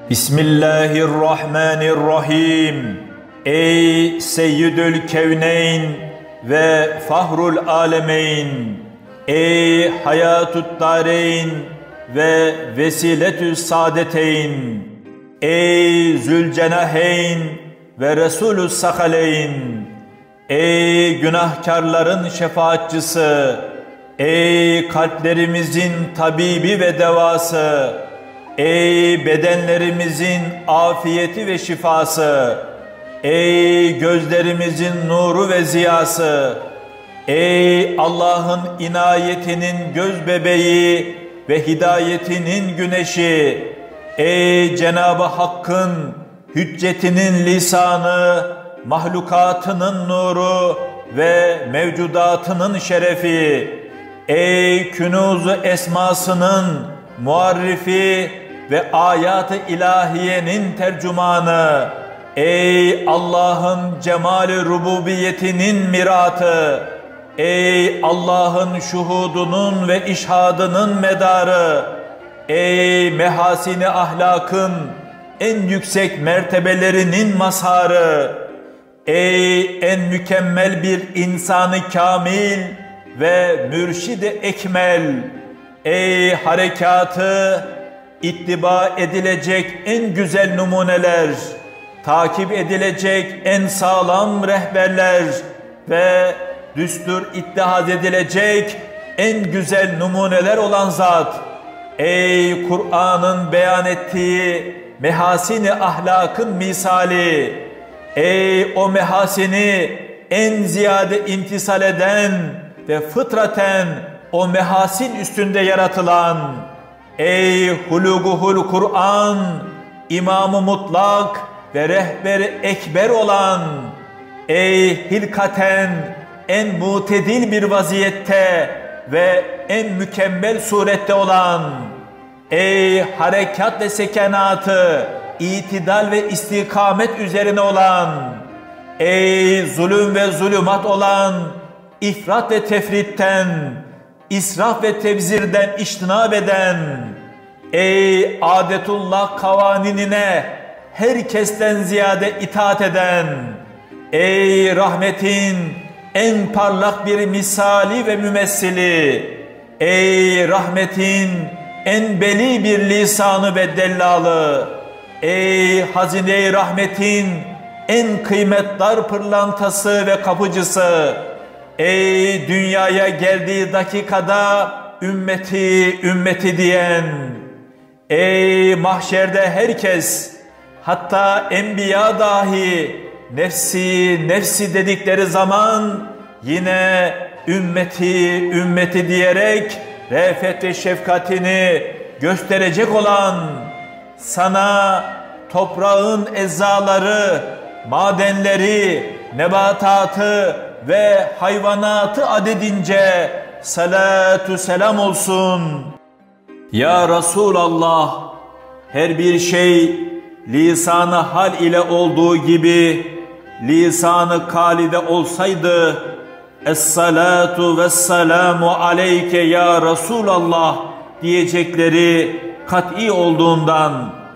Bismillahirrahmanirrahim. Ey Seyyidül Kevneyn ve Fahrul Alemeyn, ey Hayatut Dareyn ve Vesiletü Saadeteyn, ey Zülcenaheyn ve Resulü Sakaleyn, ey günahkarların şefaatçısı, ey kalplerimizin tabibi ve devası, ey bedenlerimizin afiyeti ve şifası, ey gözlerimizin nuru ve ziyası, ey Allah'ın inayetinin göz bebeği ve hidayetinin güneşi, ey Cenab-ı Hakk'ın hüccetinin lisanı, mahlukatının nuru ve mevcudatının şerefi, ey künûz-u esmasının muarrifi ve ayat-ı ilahiyenin tercümanı, ey Allah'ın cemal-i rububiyetinin miratı, ey Allah'ın şuhudunun ve işhadının medarı, ey mehasini ahlakın en yüksek mertebelerinin mazharı, ey en mükemmel bir insanı kamil ve mürşid-i ekmel, ey harekatı ittiba edilecek en güzel numuneler, takip edilecek en sağlam rehberler ve düstur ittihaz edilecek en güzel numuneler olan zat, ey Kur'an'ın beyan ettiği mehasini ahlakın misali, ey o mehasini en ziyade imtisal eden ve fıtraten o mehasin üstünde yaratılan, ey huluguhul Kur'an, İmam-ı Mutlak ve rehber-i ekber olan, ey hilkaten en mutedil bir vaziyette ve en mükemmel surette olan, ey harekat ve sekenatı itidal ve istikamet üzerine olan, ey zulüm ve zulümat olan, ifrat ve tefritten, israf ve tebzirden içtinab eden, ey adetullah kavanine herkesten ziyade itaat eden, ey rahmetin en parlak bir misali ve mümessili, ey rahmetin en beli bir lisanı ve dellalı, ey hazine-i rahmetin en kıymetdar pırlantası ve kapıcısı, ey dünyaya geldiği dakikada ümmeti ümmeti diyen, ey mahşerde herkes, hatta enbiya dahi nefsi nefsi dedikleri zaman yine ümmeti ümmeti diyerek re'fet ve şefkatini gösterecek olan, sana toprağın eczaları, madenleri, nebatatı ve hayvanatı adedince salatü selam olsun. Ya Resulallah, her bir şey lisan-ı hal ile olduğu gibi lisan-ı kalide olsaydı, Es-salatu vesselamu aleyke ya Resulallah diyecekleri kat'i olduğundan,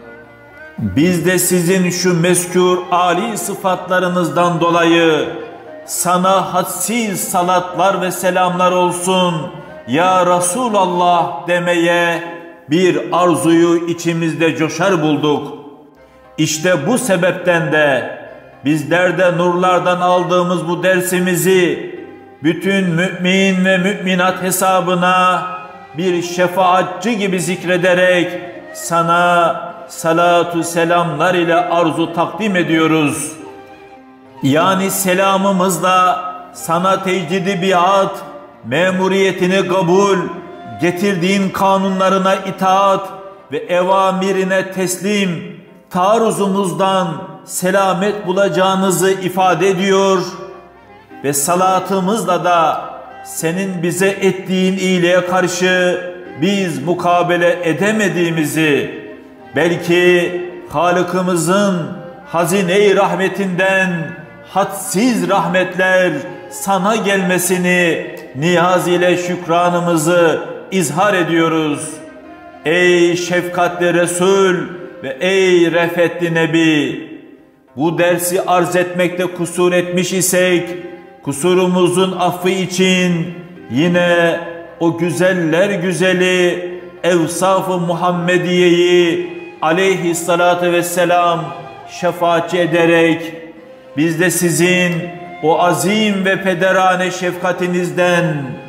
biz de sizin şu mezkûr âli sıfatlarınızdan dolayı sana hadsiz salatlar ve selamlar olsun ya Resulallah demeye bir arzuyu içimizde coşar bulduk. İşte bu sebepten de bizler de nurlardan aldığımız bu dersimizi bütün mümin ve müminat hesabına bir şefaatçi gibi zikrederek sana salatu selamlar ile arzu takdim ediyoruz. Yani selamımızla sana tecdidi biat, memuriyetini kabul, getirdiğin kanunlarına itaat ve evamirine teslim, taarruzumuzdan selamet bulacağınızı ifade ediyor ve salatımızla da senin bize ettiğin iyiliğe karşı biz mukabele edemediğimizi, belki Halık'ımızın hazine-i rahmetinden hadsiz rahmetler sana gelmesini niyaz ile şükranımızı izhar ediyoruz. Ey şefkatli Resul ve ey refetli Nebi, bu dersi arz etmekte kusur etmiş isek, kusurumuzun affı için yine o güzeller güzeli Evsaf-ı Muhammediye'yi aleyhissalatu vesselam şefaatçi ederek biz de sizin o azim ve pederane şefkatinizden,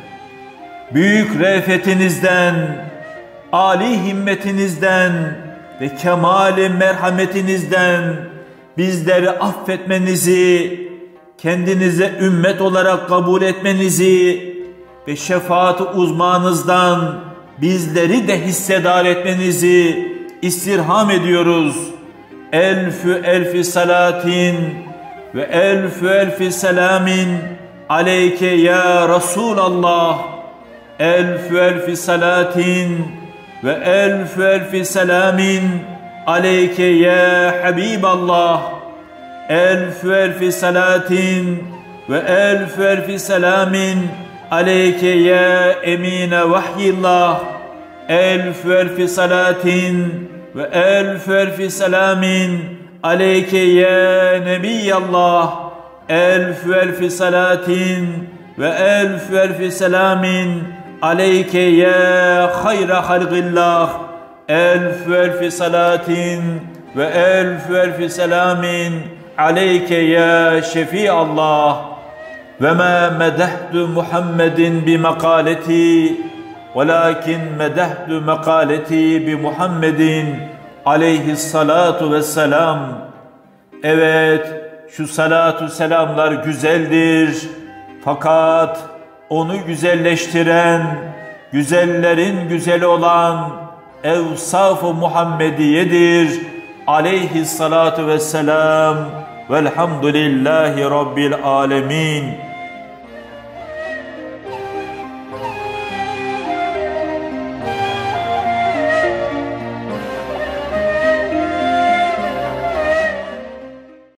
büyük re'fetinizden, âli himmetinizden ve kemâli merhametinizden bizleri affetmenizi, kendinize ümmet olarak kabul etmenizi ve şefaat-ı uzmanızdan bizleri de hissedar etmenizi istirham ediyoruz. Elfü elfi salatin ve elfü elfi selamin aleyke ya Resulallah. Elfü elfi salatin ve elfü elfi selamin aleyke ya Habiballah. Elfü elfi salatin ve elfü elfi selamin aleyke ya emine vahyillah. Elfü elfi salatin ve elfü elfi selamin aleyke ya nebiyallah. Elfü elfi salatin ve elfü elfi selamin aleyke ya hayra halqillah. Elfü elfi salatin ve elfü elfi selamin aleyke ya şefi'allah. Ve ma medehtu Muhammedin bi makaleti velakin medehtu makaleti bi Muhammedin aleyhissalatu vesselam. Evet, şu salatu selamlar güzeldir. Fakat onu güzelleştiren, güzellerin güzeli olan Evsaf-ı Muhammediye'dir. Aleyhissalatu vesselam. Velhamdülillahi Rabbil alemin.